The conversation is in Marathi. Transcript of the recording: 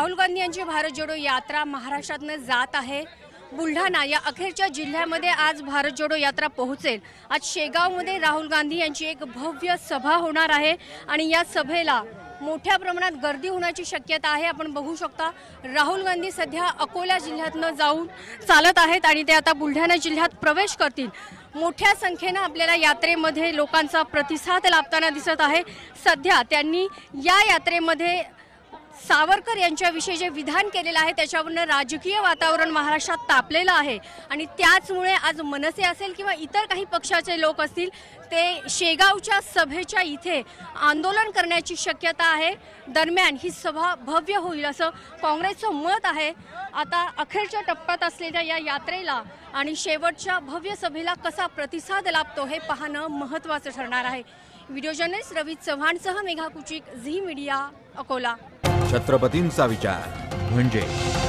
राहुल गांधी यांची भारत जोडो यात्रा महाराष्ट्रातून जात आहे। बुलढाणा या अखेरच्या जिल्ह्यामध्ये आज भारत जोडो यात्रा पोहोचेल। आज शेगावमध्ये राहुल गांधी यांची एक भव्य सभा होणार आहे आणि या सभेला मोठ्या प्रमाणात गर्दी होण्याची शक्यता आहे। आपण बघू शकता राहुल गांधी सध्या अकोला जिल्ह्यातून जाऊन चालत आहेत आणि ते आता बुलढाणा जिल्ह्यात प्रवेश करतील। मोठ्या संख्येने आपल्याला यात्रेमध्ये लोकांचा प्रतिसाद लाभताना दिसत आहे। सध्या त्यांनी या यात्रेमध्ये सावरकर यांच्याविषयी जे विधान केलेलं आहे त्याच्यावरून राजकीय वातावरण महाराष्ट्रात तापलेलं आहे आणि त्याचमुळे आज मनसे असेल किंवा इतर काही पक्षाचे लोक असतील ते शेगावच्या सभेच्या इथे आंदोलन करण्याची शक्यता आहे। दरम्यान ही सभा भव्य होईल असं काँग्रेसचं मत आहे। आता अखेरच्या टप्प्यात असलेल्या या यात्रेला आणि शेवटच्या भव्य सभेला कसा प्रतिसाद लाभतो हे पाहणं महत्त्वाचं ठरणार आहे। व्हिडिओ जर्नलिस्ट रवी चव्हाणसह मेघा कुचिक, झी मीडिया, अकोला। छत्रपतींचा विचार म्हणजे